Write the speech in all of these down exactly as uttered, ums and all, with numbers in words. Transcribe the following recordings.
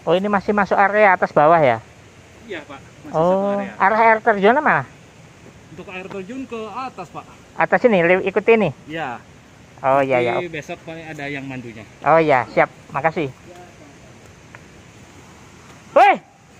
Oh, ini masih masuk area atas bawah ya? Iya Pak, masih Oh, satu area. arah air terjunnya mana? Untuk air terjun ke atas Pak. Atas ini, ikut ini? Iya. Oh iya ya. Tapi besok paling ada yang mandunya. Oh iya, siap. Makasih. Woi!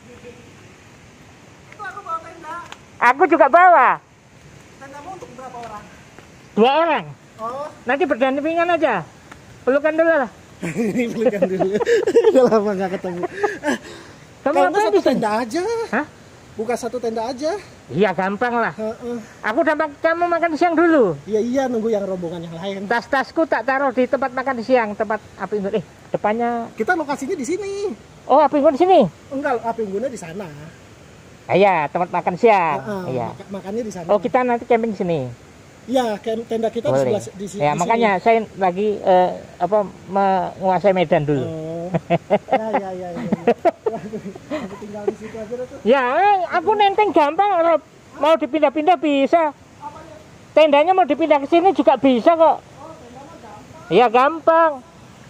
Itu aku bawa tenda. Aku juga bawa. Tendamu untuk berapa orang? Dua orang. Oh, Nanti berdampingan aja. Pelukan dulu lah. ini pelukan dulu. Udah lama nggak ketemu. Kamu Kalau apa nggak di satu sini? tenda aja. Hah? Buka satu tenda aja. Iya, gampang lah. Heeh. Aku udah mak- kamu makan siang dulu. Iya iya nunggu yang rombongan yang lain. Tas-tasku tak taruh di tempat makan siang, tempat api unggun. Eh, depannya. Kita lokasinya di sini. Oh, api unggun di sini. Enggak, api unggunnya di sana. Ah, iya, tempat makan siang. Heeh, Iya. maka- makannya di sana. Oh, kita nanti camping di sini. Iya, kem- tenda kita di Boleh. sebelah di, si- Ya, di makanya saya lagi eh, apa menguasai medan sini. dulu. Oh. Ya ya ya ya. ya. Aku tinggal di situ aja tuh. Ya, eh, aku nenteng gampang, Rob. Mau dipindah-pindah bisa. Tendanya mau dipindah ke sini juga bisa kok. Iya, gampang.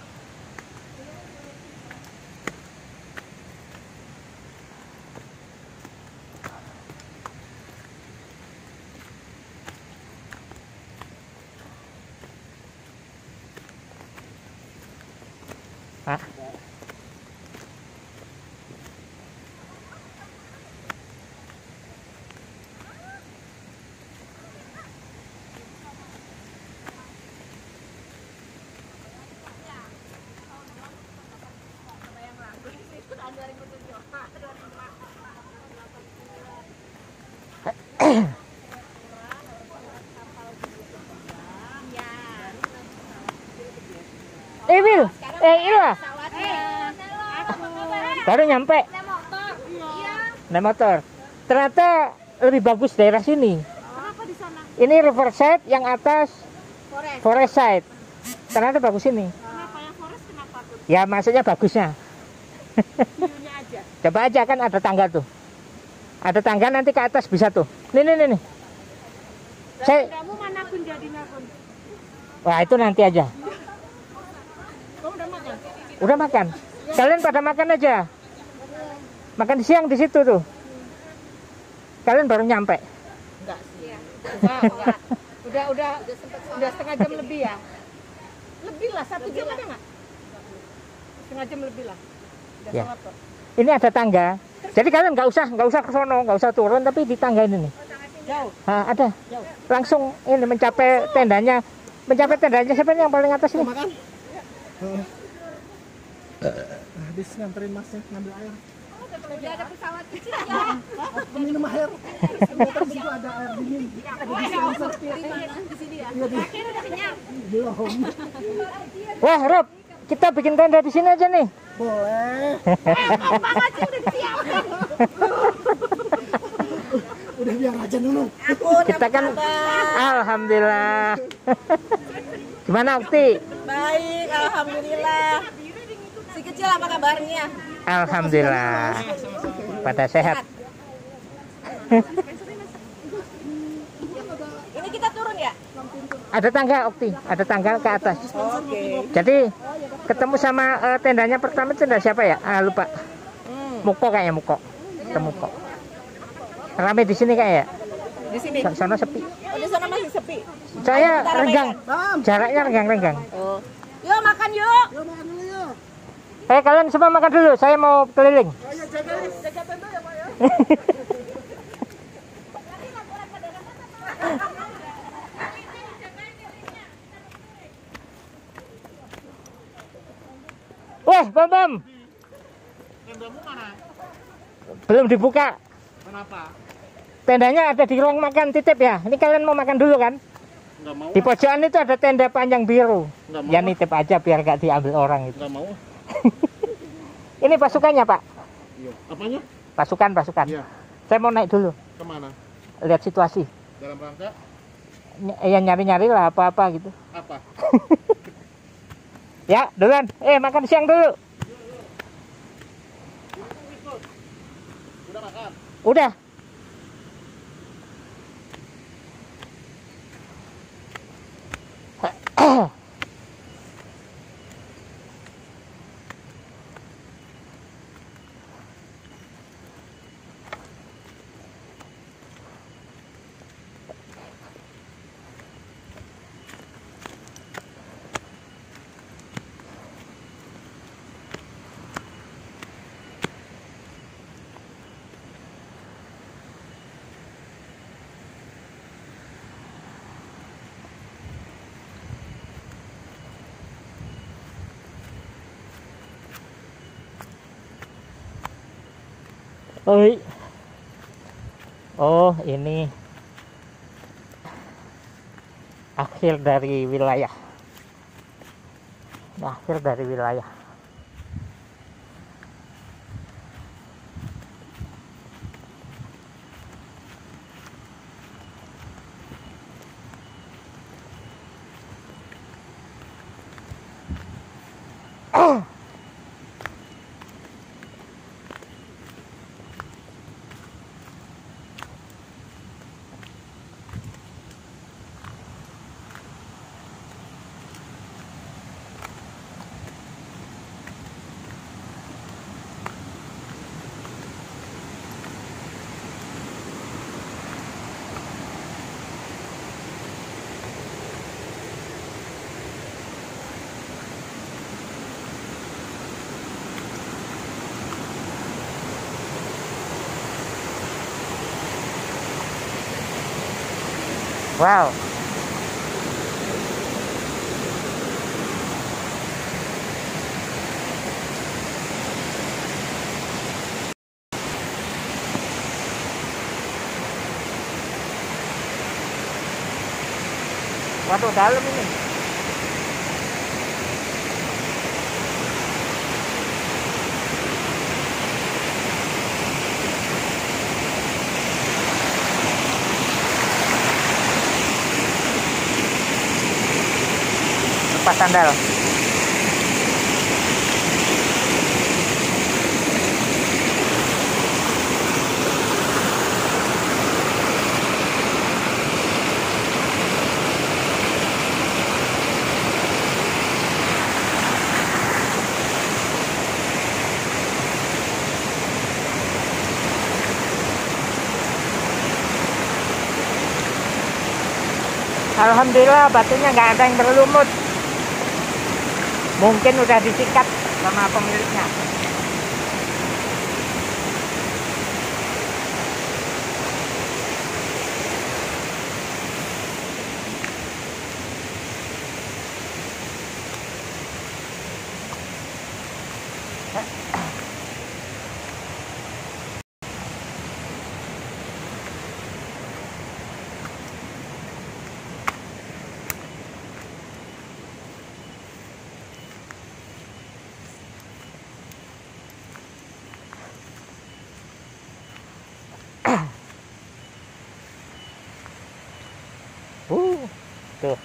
Hah? Eh, Wil. Eh, Ila. Baru nyampe. Naik motor. Ternyata lebih bagus daerah sini. Kenapa di sana? Ini Riverside, yang atas Forest. Forest Side. Ternyata bagus ini. Kenapa yang forest kenapa tuh? Ya, maksudnya bagusnya. View-nya aja. Coba aja, kan ada tangga tuh. Ada tangga nanti ke atas bisa tuh. Nih, nih, nih, nih. Saya, Kamu mana pun jadi nakon. wah itu nanti aja. Kamu udah makan? Udah makan. Kalian pada makan aja. Makan siang di situ tuh. Kalian baru nyampe. Enggak sih. Enggak, enggak. Udah, udah, udah setengah jam lebih ya? Lebih lah, satu jam ada nggak? Setengah jam lebih lah. Udah Ya. sholat kok. Ini ada tangga. Jadi kalian nggak usah nggak usah ke sono, nggak usah turun, tapi di tangga ini nih. Jauh. Nah, ada. Jauh. Langsung ini mencapai tendanya. Mencapai tendanya siapa nih yang paling atas Kita ini? makan. Heeh. Habis nganterin masnya ngambil air. Udah ada pesawat kecil ya. Aku minum air. Ternyata di situ ada air dingin. Ada di dispenser. Di sini ya. Iya, di- Akhirnya udah kenyang. Belum. Wah, Rob, kita bikin tenda di sini aja nih. Boleh. Bang Aceh udah disiapin. Udah biar aja dulu. Kita kan alhamdulillah. Gimana, Ukti? Baik, alhamdulillah. Si kecil apa kabarnya? Alhamdulillah. Pada sehat. Ini kita turun ya? Ada tangga, Ukti. Ada tangga ke atas. Oke. Jadi ketemu sama eh, tendanya pertama tenda siapa ya? Ah, lupa. Muko kayaknya Muko. Ketemu Muko. Rame di sini kayak ya. Di sini. Sa- Sana sepi. Oh, di sana masih sepi. Saya Kita renggang. ramaikan. Jaraknya renggang-renggang. Oh. Yuk makan yuk. Yuk makan dulu yuk. Eh, kalian semua makan dulu. Saya mau keliling. Ayo jaga jaga tenda ya, Pak ya. Wah, Bam Bam. Tendamu mana? Belum dibuka. Kenapa? Tendanya ada di ruang makan titip ya. Ini kalian mau makan dulu kan? Enggak mau. Di pojokan itu ada tenda panjang biru. Nggak mau. Ya nitip aja biar gak diambil orang itu. Enggak mau. Ini pasukannya, Pak. Iya. Apanya? Pasukan, pasukan. Iya. Saya mau naik dulu. Kemana? Lihat situasi. Dalam rangka Ny- Ya nyari-nyari lah apa-apa gitu. apa? Ya, duluan. Eh, makan siang dulu. Udah makan? Udah. Oi. Oh, ini akhir dari wilayah. Ini akhir dari wilayah. Wow. Waduh, dalam ini. Lepas sandal. Alhamdulillah batunya nggak ada yang berlumut. Mungkin udah disikat sama pemiliknya. Uh, tuh.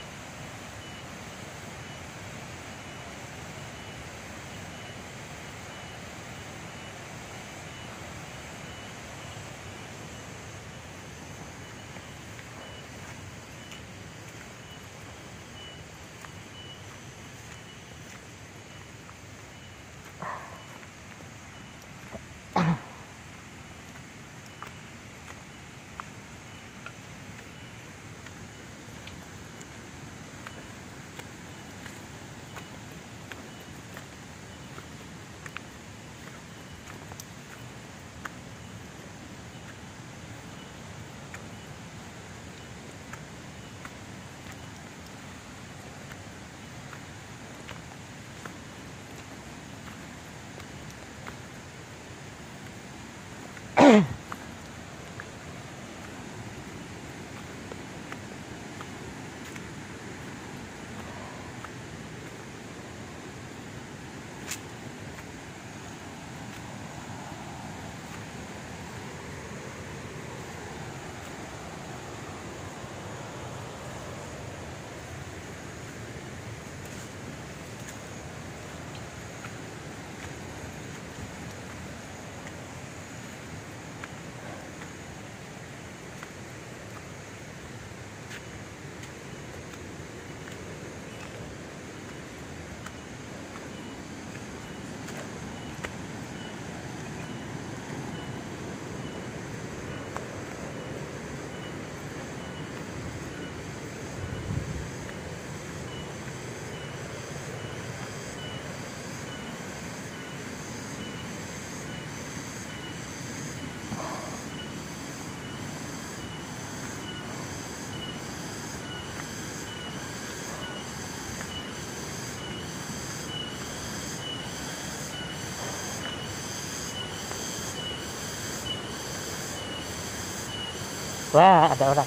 Wah, ada orang.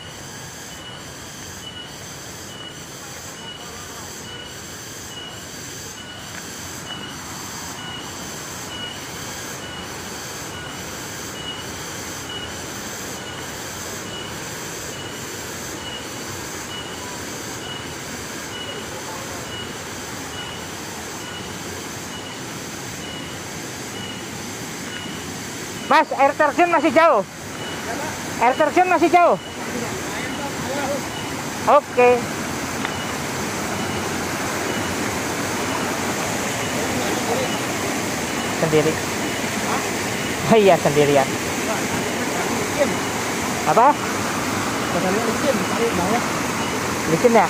Mas, air terjun masih jauh. Air terjun masih jauh. Oke. Sendiri. Oh iya, sendirian. Apa? Licin ya?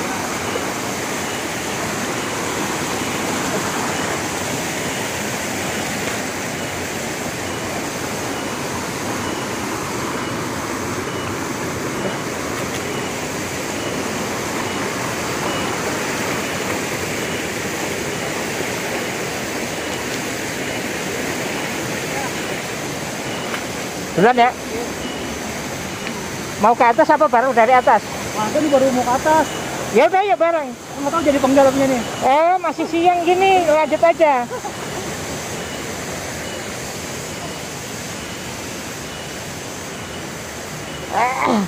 Duluan ya. Mau ke atas apa baru dari atas? Wah, ini baru mau ke atas. Ya udah ya bareng. Nggak tahu jadi penggalapnya nih. Eh, masih siang gini, lanjut aja. Ah.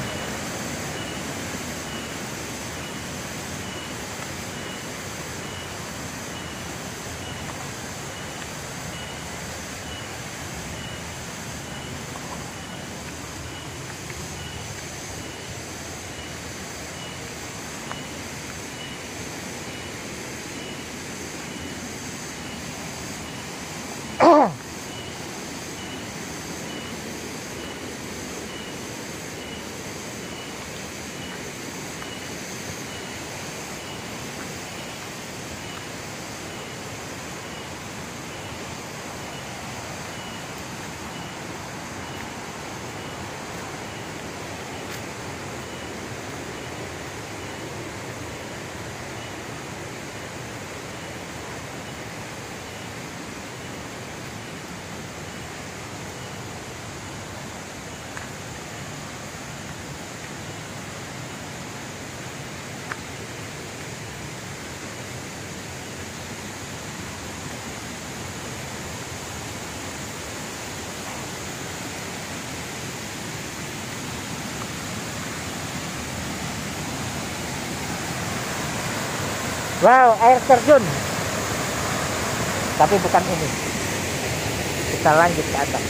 Wow, air terjun. Tapi bukan ini. Kita lanjut ke atas.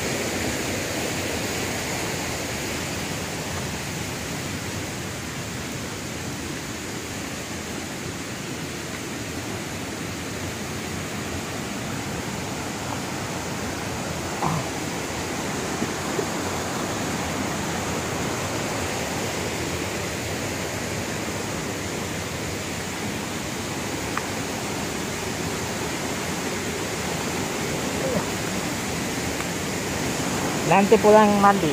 Nanti pulang mandi.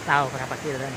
Tahu berapa kilo nih.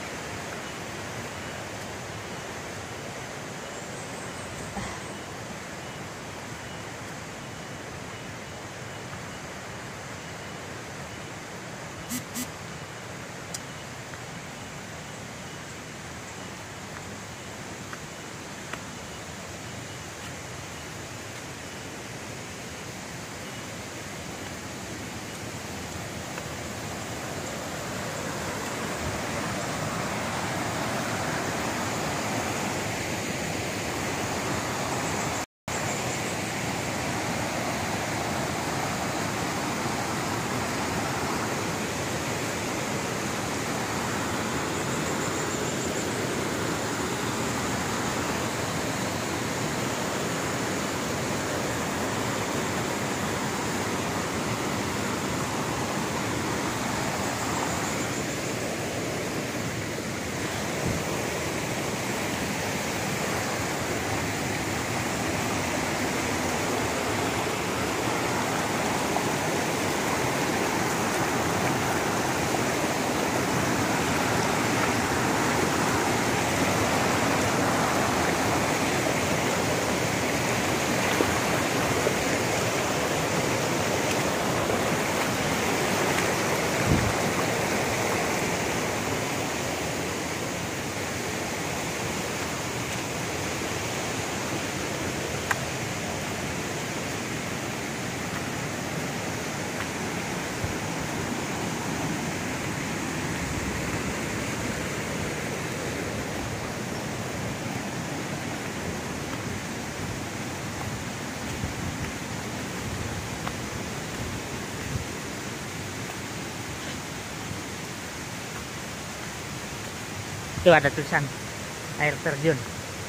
Itu ada tulisan air terjun.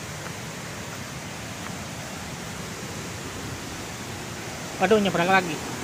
Waduh, nyebrang lagi.